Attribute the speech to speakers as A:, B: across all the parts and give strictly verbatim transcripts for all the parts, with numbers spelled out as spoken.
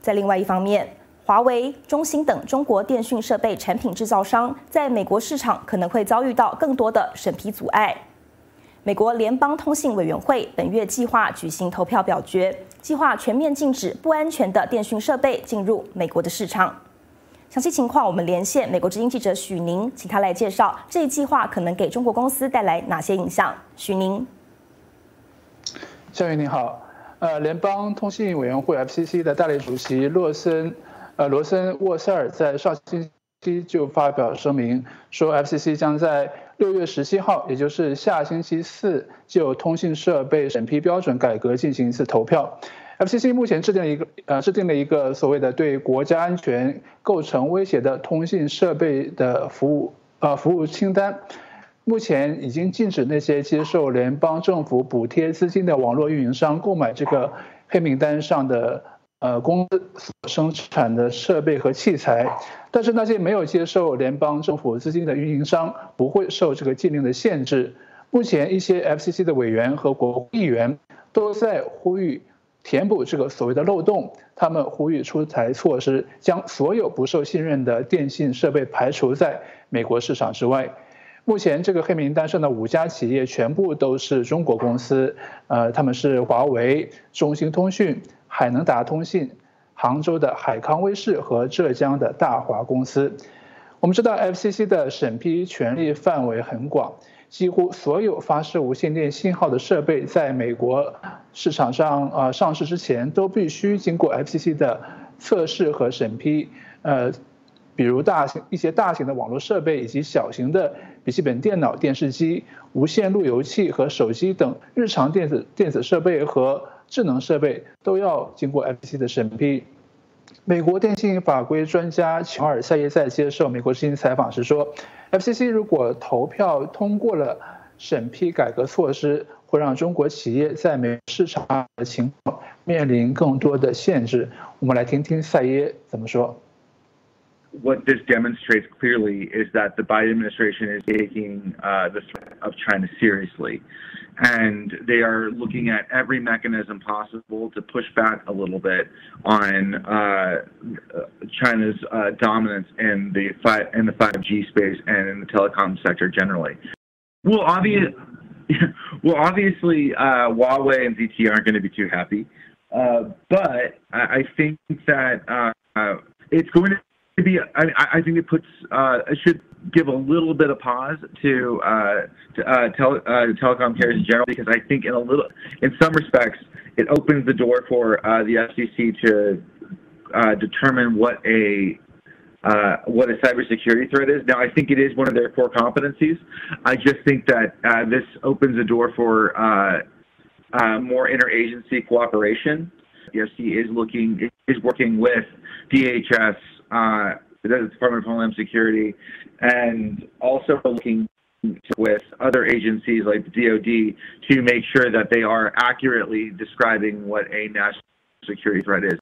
A: 在另外一方面，华为、中兴等中国电讯设备产品制造商在美国市场可能会遭遇到更多的审批阻碍。美国联邦通信委员会本月计划举行投票表决，计划全面禁止不安全的电讯设备进入美国的市场。详细情况，我们连线美国之音记者许宁，请他来介绍这一计划可能给中国公司带来哪些影响。许宁，
B: 夏云您好，呃，联邦通信委员会 F C C 的大力主席洛森，呃，罗森沃塞尔在上星期就发表声明，说 F C C 将在六月十七号，也就是下星期四，就通信设备审批标准改革进行一次投票。F C C 目前制定了一个呃制定了一个所谓的对国家安全构成威胁的通信设备的服务呃服务清单，目前已经禁止那些接受联邦政府补贴资金的网络运营商购买这个黑名单上的呃公司所生产的设备和器材，但是那些没有接受联邦政府资金的运营商不会受这个禁令的限制。目前一些 F C C 的委员和国会议员都在呼吁填补这个所谓的漏洞，他们呼吁出台措施，将所有不受信任的电信设备排除在美国市场之外。目前这个黑名单上的五家企业全部都是中国公司，呃，他们是华为、中兴通讯、海能达通信、杭州的海康威视和浙江的大华公司。我们知道 F C C 的审批权力范围很广，几乎所有发射无线电信号的设备在美国市场上呃上市之前，都必须经过 F C C 的测试和审批。呃，比如大型一些大型的网络设备以及小型的笔记本电脑、电视机、无线路由器和手机等日常电子电子设备和智能设备都要经过 F C C 的审批。美国电信法规专家乔尔赛耶在接受美国之音采访时说 ，F C C 如果投票通过了审批改革措施，会让中国企业在美国市场的情况面临更多的限制。我们来听听赛耶怎么说。
C: What this demonstrates clearly is that the Biden administration is taking uh, the threat of China seriously. And they are looking at every mechanism possible to push back a little bit on uh, China's uh, dominance in the five, in the five G space and in the telecom sector generally. Well, obvious, well, obviously, uh, Huawei and Z T E aren't going to be too happy, uh, but I, I think that uh, uh, it's going to be. I, I think it puts. Uh, it should give a little bit of pause to, uh, to uh, tele, uh, telecom carriers in general, because I think in a little, in some respects, it opens the door for uh, the F C C to uh, determine what a uh, what a cybersecurity threat is. Now, I think it is one of their core competencies. I just think that uh, this opens the door for uh, uh, more interagency cooperation. The F C C is looking is working with D H S. Uh, the Department of Homeland Security, and also looking with other agencies like the D O D to make sure that they are accurately describing what a national security threat is.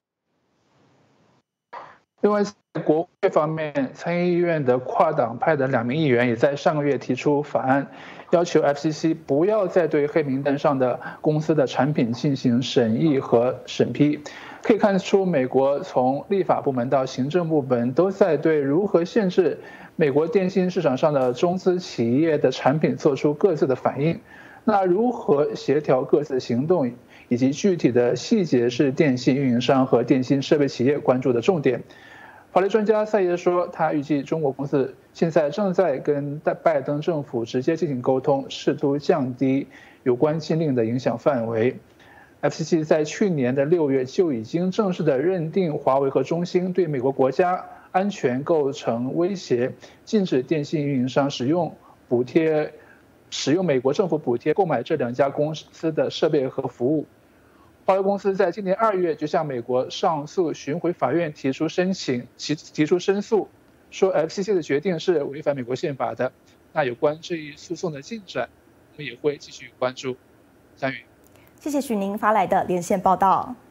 B: 另外，在国会方面，参议院的跨党派的两名议员也在上个月提出法案，要求 F C C 不要再对黑名单上的公司的产品进行审议和审批。可以看出，美国从立法部门到行政部门都在对如何限制美国电信市场上的中资企业的产品做出各自的反应。那如何协调各自的行动以及具体的细节是电信运营商和电信设备企业关注的重点。法律专家赛耶说，他预计中国公司现在正在跟拜登政府直接进行沟通，试图降低有关禁令的影响范围。F C C 在去年的六月就已经正式的认定华为和中兴对美国国家安全构成威胁，禁止电信运营商使用补贴、使用美国政府补贴购买这两家公司的设备和服务。华为公司在今年二月就向美国上诉巡回法院提出申请，提提出申诉，说 F C C 的决定是违反美国宪法的。那有关这一诉讼的进展，我们也会继续关注。张宇。
A: 谢谢许宁发来的连线报道。